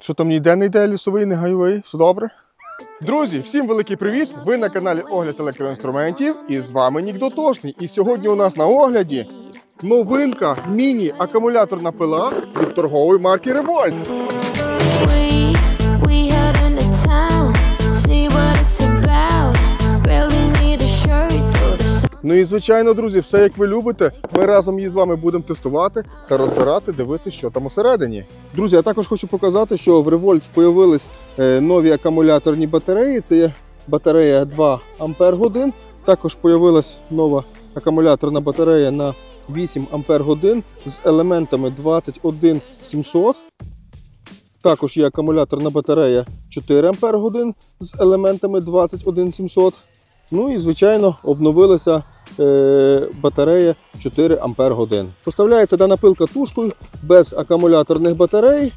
Що там ніде не йде лісовий, не гайовий? Все добре? Друзі, всім великий привіт! Ви на каналі Огляд електроінструментів і з вами Нік Дотошний. І сьогодні у нас на огляді новинка міні-акумуляторна пила від торгової марки Revolt. Ну і звичайно, друзі, все як ви любите, ми разом її з вами будемо тестувати та розбирати, дивитися, що там усередині. Друзі, я також хочу показати, що в Revolt з'явились нові акумуляторні батареї. Це є батарея 2 Ампер годин. Також з'явилась нова акумуляторна батарея на 8 Ампер годин з елементами 21700. Також є акумуляторна батарея 4 Ампер годин з елементами 21700. Ну і, звичайно, обновилася батарея 4 Ампер годин. Поставляється дана пилка тушкою, без акумуляторних батарей.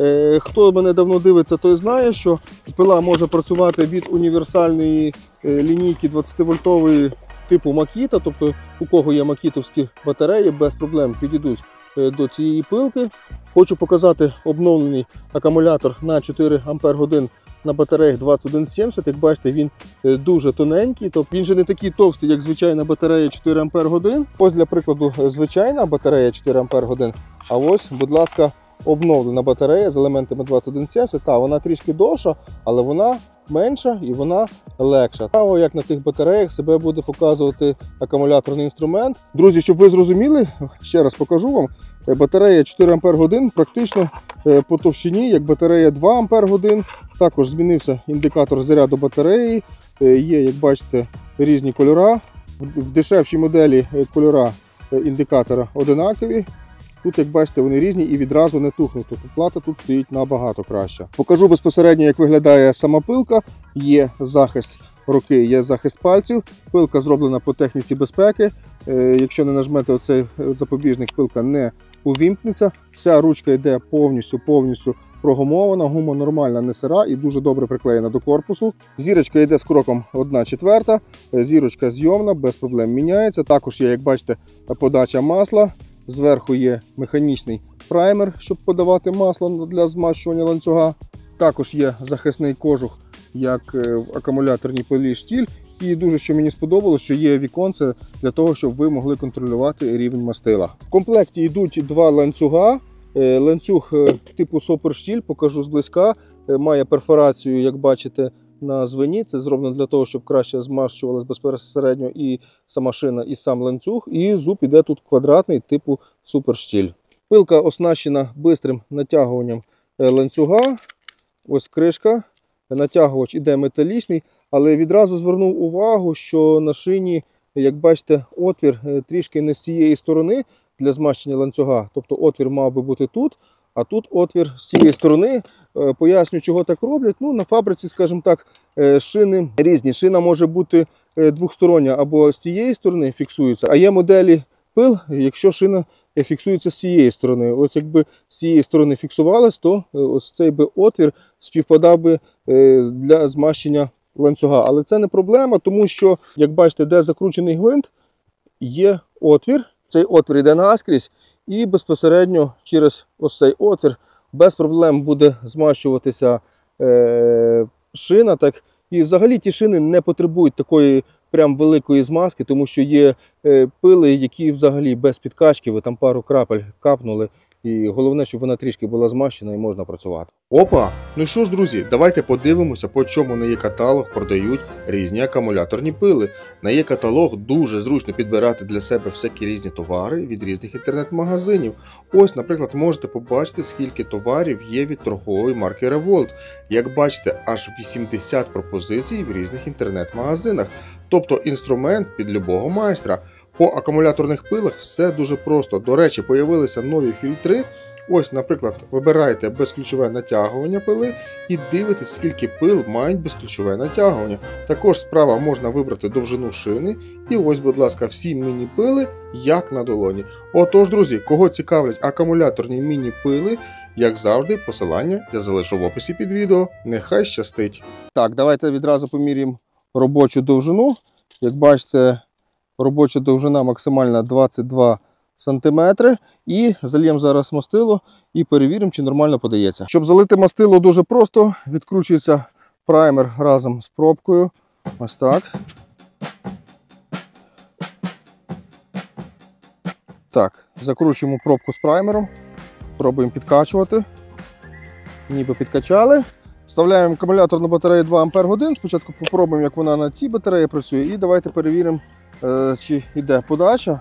Хто мене давно дивиться, той знає, що пила може працювати від універсальної лінійки 20-вольтової типу Makita. Тобто, у кого є макітовські батареї, без проблем підійдуть до цієї пилки. Хочу показати обновлений акумулятор на 4 Ампер годин на батареях 2170. Як бачите, він дуже тоненький, тобто він же не такий товстий, як звичайна батарея 4 Ампер годин. Ось для прикладу звичайна батарея 4 Ампер годин. А ось, будь ласка, обновлена батарея з елементами 2170. Та, вона трішки довша, але вона менша і вона легша. Цікаво, як на тих батареях себе буде показувати акумуляторний інструмент. Друзі, щоб ви зрозуміли, ще раз покажу вам. Батарея 4 Ампер годин практично по товщині, як батарея 2 Ампер годин. Також змінився індикатор заряду батареї. Є, як бачите, різні кольори. В дешевшій моделі кольори індикатора одинакові. Тут, як бачите, вони різні і відразу не тухнуть. Тобто плата тут стоїть набагато краще. Покажу безпосередньо, як виглядає сама пилка. Є захист руки, є захист пальців. Пилка зроблена по техніці безпеки. Якщо не нажмете оцей запобіжник, пилка не увімкнеться. Вся ручка йде повністю прогумована, гума нормальна, не сира і дуже добре приклеєна до корпусу. Зірочка йде з кроком 1/4, зірочка зйомна, без проблем міняється. Також є, як бачите, подача масла. Зверху є механічний праймер, щоб подавати масло для змащування ланцюга. Також є захисний кожух, як в акумуляторній пилі штіль. І дуже, що мені сподобалось, що є віконце для того, щоб ви могли контролювати рівень мастила. В комплекті йдуть два ланцюга. Ланцюг типу сопер-штіль, покажу зблизька, має перфорацію, як бачите, на звені. Це зроблено для того, щоб краще змащувалась безпосередньо і сама шина, і сам ланцюг. І зуб іде тут квадратний, типу супер-штіль. Пилка оснащена бистрим натягуванням ланцюга. Ось кришка. Натягувач іде металічний, але відразу звернув увагу, що на шині, як бачите, отвір трішки не з цієї сторони для змащення ланцюга. Тобто отвір мав би бути тут, а тут отвір з цієї сторони. Поясню, чого так роблять. Ну, на фабриці, скажімо так, шини різні. Шина може бути двостороння або з цієї сторони фіксується, а є моделі пил, якщо шина фіксується з цієї сторони. Ось якби з цієї сторони фіксувалась, то ось цей би отвір співпадав би для змащення ланцюга. Але це не проблема, тому що, як бачите, де закручений гвинт, є отвір. Цей отвір йде наскрізь і безпосередньо через ось цей отвір без проблем буде змащуватися шина. Так. І взагалі ті шини не потребують такої прям великої змазки, тому що є пили, які взагалі без підкачки, ви там пару крапель капнули. І головне, щоб вона трішки була змащена і можна працювати. Опа! Ну що ж, друзі, давайте подивимося, по чому на Є-каталог продають різні акумуляторні пили. На Є-каталог дуже зручно підбирати для себе всякі різні товари від різних інтернет-магазинів. Ось, наприклад, можете побачити, скільки товарів є від торгової марки Revolt. Як бачите, аж 80 пропозицій в різних інтернет-магазинах. Тобто інструмент під любого майстра. По акумуляторних пилах все дуже просто. До речі, з'явилися нові фільтри. Ось, наприклад, вибираєте безключове натягування пили і дивитесь, скільки пил мають безключове натягування. Також справа можна вибрати довжину шини. І ось, будь ласка, всі міні-пили як на долоні. Отож, друзі, кого цікавлять акумуляторні міні-пили, як завжди, посилання я залишу в описі під відео. Нехай щастить! Так, давайте відразу поміряємо робочу довжину. Як бачите, робоча довжина максимальна 22 см і зальємо зараз мастило і перевіримо, чи нормально подається. Щоб залити мастило дуже просто, відкручується праймер разом з пробкою. Ось так. Так, закручуємо пробку з праймером, пробуємо підкачувати. Ніби підкачали. Вставляємо акумуляторну батарею 2 Ах. Спочатку попробуємо, як вона на цій батареї працює, і давайте перевіримо, чи йде подача.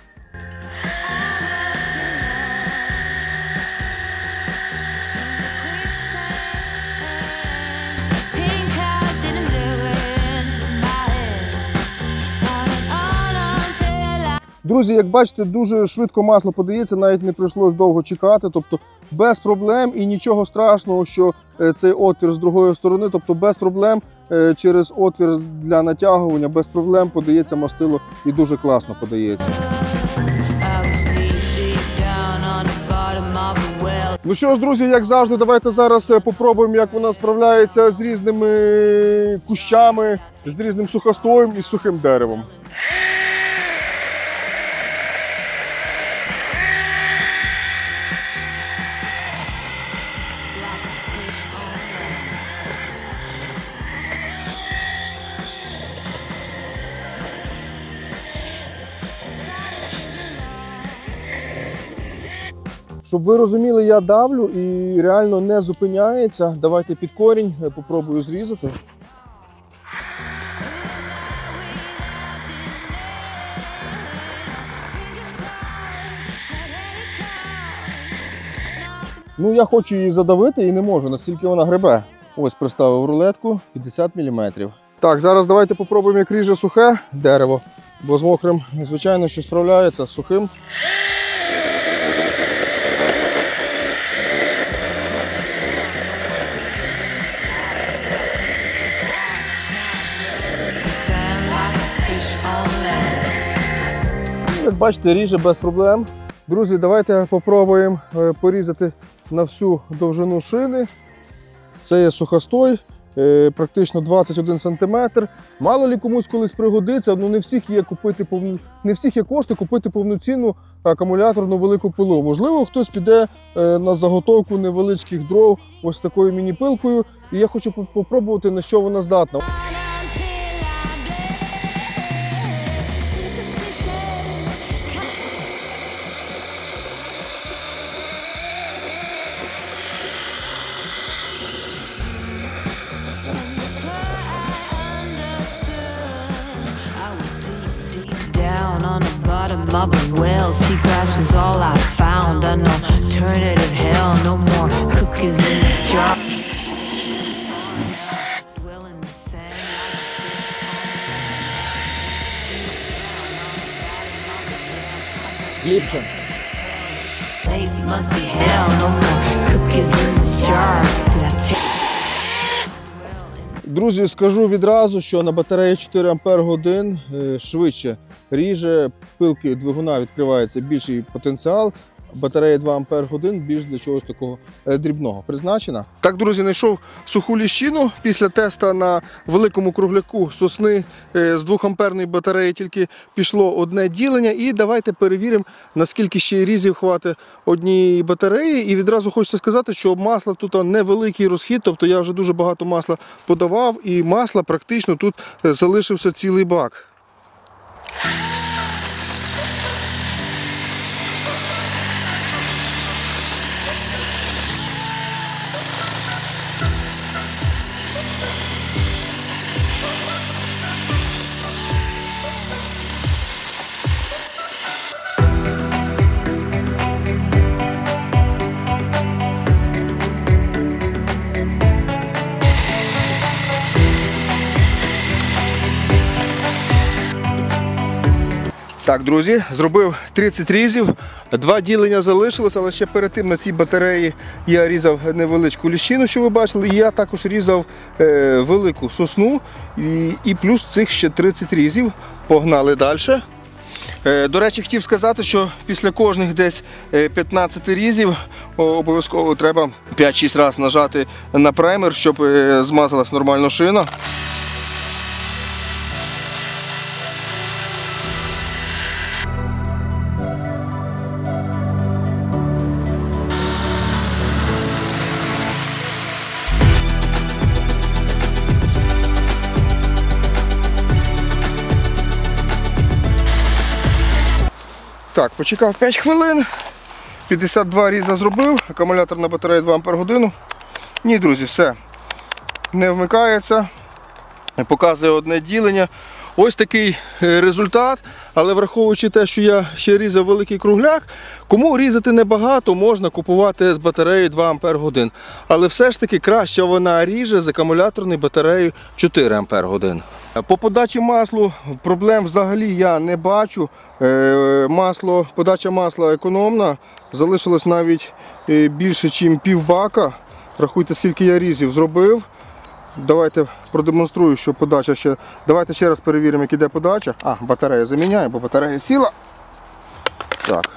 Друзі, як бачите, дуже швидко масло подається, навіть не прийшлось довго чекати, тобто без проблем і нічого страшного, що цей отвір з другої сторони, тобто без проблем через отвір для натягування, без проблем подається мастило і дуже класно подається. Ну що ж, друзі, як завжди, давайте зараз попробуємо, як вона справляється з різними кущами, з різним сухостоєм і з сухим деревом. Щоб ви розуміли, я давлю і реально не зупиняється. Давайте під корінь, попробую зрізати. Ну, я хочу її задавити і не можу, настільки вона гребе. Ось приставив рулетку, 50 мм. Так, зараз давайте попробуємо, як ріже сухе дерево, бо з мокрим, звичайно, що справляється, з сухим. Як бачите, ріже без проблем. Друзі, давайте попробуємо порізати на всю довжину шини. Це є сухостой, практично 21 см. Мало ли комусь колись пригодиться, ну не всіх є кошти купити повноцінну акумуляторну велику пилу. Можливо, хтось піде на заготовку невеличких дров ось такою міні-пилкою. І я хочу попробувати, на що вона здатна. Of a well, seagrass was all I found. I know alternative hell, no more cookies in the jar. Dwell in the sand Ліпше. place must be hell, no more cookies in this jar. Did I take? Друзі, скажу відразу, що на батареї 4 Ах швидше ріже, пилки двигуна відкривається більший потенціал, батарея 2 Ах більш для чогось такого дрібного призначена. Так, друзі, знайшов суху ліщину. Після теста на великому кругляку сосни з 2 амперної батареї тільки пішло одне ділення. І давайте перевіримо, наскільки ще різів хватить однієї батареї. І відразу хочеться сказати, що масла тут невеликий розхід, тобто я вже дуже багато масла подавав, і масла практично тут залишився цілий бак. Так, друзі, зробив 30 різів, 2 ділення залишилось, але ще перед тим на цій батареї я різав невеличку ліщину, що ви бачили, і я також різав велику сосну, і плюс цих ще 30 різів. Погнали далі. До речі, хотів сказати, що після кожних десь 15 різів обов'язково треба 5-6 разів нажати на праймер, щоб змазалась нормально шина. Так, почекав 5 хвилин. 52 різа зробив, акумуляторна батарея 2 Ах. Ні, друзі, все. Не вмикається. Показує одне ділення. Ось такий результат, але враховуючи те, що я ще різав великий кругляк, кому різати небагато, можна купувати з батареєю 2 Ах. Але все ж таки краще вона ріже з акумуляторною батареєю 4 Ах. По подачі маслу проблем взагалі я не бачу. Подача масла економна, залишилось навіть більше, ніж півбака. Рахуйте, скільки я різів зробив. Давайте продемонструю, що подача ще. Давайте ще раз перевіримо, як іде подача. Батарея заміняє, бо батарея сіла. Так.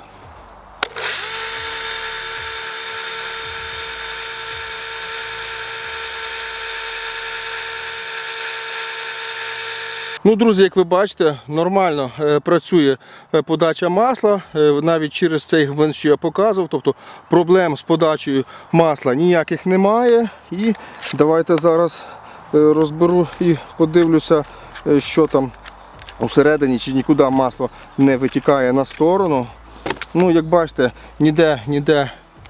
Ну, друзі, як ви бачите, нормально працює подача масла, навіть через цей гвинт, що я показував, тобто проблем з подачею масла ніяких немає. І давайте зараз розберу і подивлюся, що там усередині, чи нікуди масло не витікає на сторону. Ну, як бачите, ніде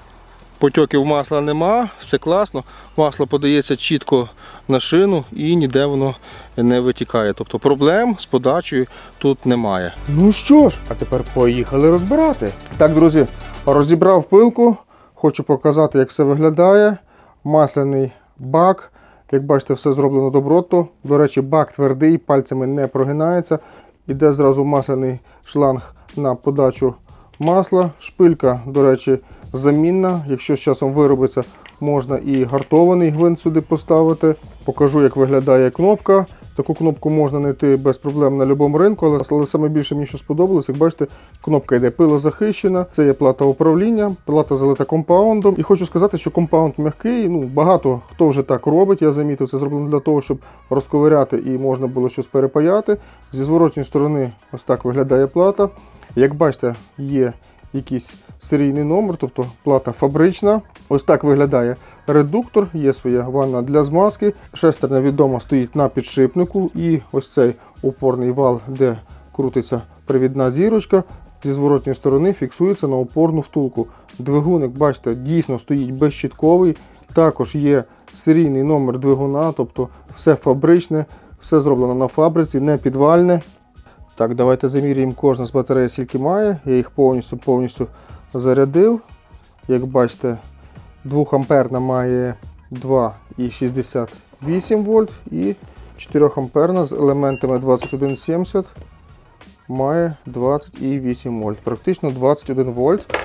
потьоків масла нема, все класно, масло подається чітко на шину і ніде воно не витікає. Тобто проблем з подачею тут немає. Ну що ж, а тепер поїхали розбирати. Так, друзі, розібрав пилку, хочу показати, як все виглядає. Масляний бак, як бачите, все зроблено добротно. До речі, бак твердий, пальцями не прогинається. Іде зразу масляний шланг на подачу масла. Шпилька, до речі, замінна. Якщо з часом виробиться, можна і гартований гвинт сюди поставити. Покажу, як виглядає кнопка. Таку кнопку можна знайти без проблем на будь-якому ринку, але саме більше мені що сподобалось, як бачите, кнопка йде пилозахищена. Це є плата управління, плата залита компаундом. І хочу сказати, що компаунд м'який. Багато хто вже так робить, я замітив, це зроблено для того, щоб розковиряти і можна було щось перепаяти. Зі зворотньої сторони ось так виглядає плата. Як бачите, є якийсь серійний номер, тобто плата фабрична. Ось так виглядає редуктор, є своя ванна для змазки. Шестерня відомо стоїть на підшипнику і ось цей опорний вал, де крутиться привідна зірочка, зі зворотньої сторони фіксується на опорну втулку. Двигун, як бачите, дійсно стоїть безщітковий. Також є серійний номер двигуна, тобто все фабричне, все зроблено на фабриці, не підвальне. Так, давайте замірюємо кожну з батарей, скільки має. Я їх повністю зарядив. Як бачите, 2 амперна має 2,68 вольт і 4 амперна з елементами 2170 має 20,8 вольт. Практично 21 вольт.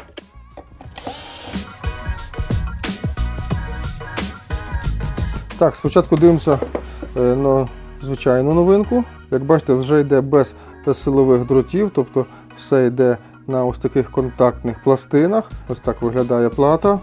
Так, спочатку дивимося на звичайну новинку. Як бачите, вже йде без силових дротів, тобто все йде на ось таких контактних пластинах. Ось так виглядає плата.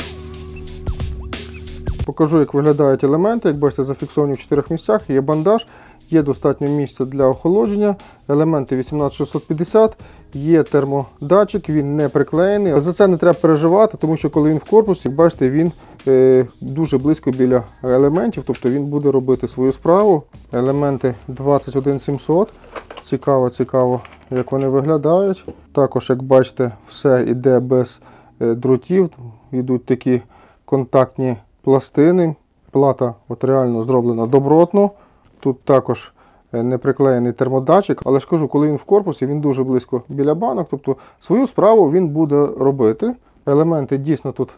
Покажу, як виглядають елементи. Як бачите, зафіксовані в 4 місцях. Є бандаж, є достатньо місця для охолодження. Елементи 18650, є термодатчик, він не приклеєний. За це не треба переживати, тому що коли він в корпусі, бачите, він дуже близько біля елементів, тобто він буде робити свою справу. Елементи 21700. Цікаво, як вони виглядають. Також, як бачите, все йде без дротів, йдуть такі контактні пластини. Плата от реально зроблена добротно. Тут також не приклеєний термодатчик, але ж кажу, коли він в корпусі, він дуже близько біля банок, тобто свою справу він буде робити. Елементи дійсно тут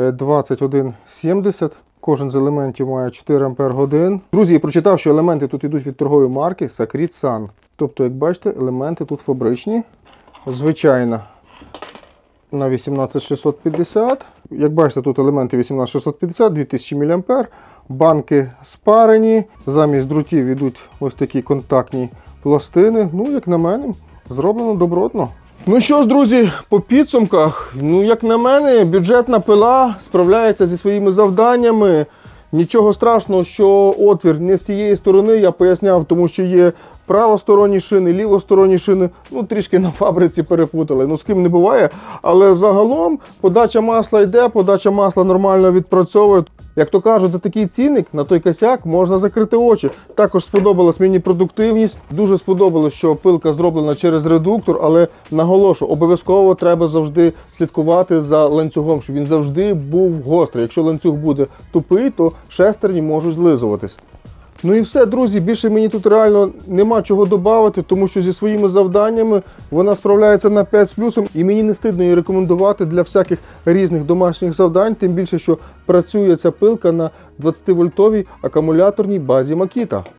2170. Кожен з елементів має 4 Ах. Друзі, я прочитав, що елементи тут йдуть від торгової марки Sacred Sun. Тобто, як бачите, елементи тут фабричні. Звичайно, на 18650. Як бачите, тут елементи 18650, 2000 мА. Банки спарені. Замість дротів йдуть ось такі контактні пластини. Ну, як на мене, зроблено добротно. Ну що ж, друзі, по підсумках, як на мене, бюджетна пила справляється зі своїми завданнями. Нічого страшного, що отвір не з цієї сторони, я поясняв, тому що є правосторонні шини, лівосторонні шини. Трішки на фабриці перепутали, з ким не буває. Але загалом подача масла йде, подача масла нормально відпрацьовує. Як то кажуть, за такий цінник на той косяк можна закрити очі. Також сподобалась мені продуктивність. Дуже сподобалось, що пилка зроблена через редуктор, але наголошую, обов'язково треба завжди слідкувати за ланцюгом, щоб він завжди був гострий. Якщо ланцюг буде тупий, то шестерні можуть злизуватись. Ну і все, друзі, більше мені тут реально нема чого додати, тому що зі своїми завданнями вона справляється на 5 з плюсом, і мені не стидно її рекомендувати для всяких різних домашніх завдань, тим більше, що працює ця пилка на 20-вольтовій акумуляторній базі Makita.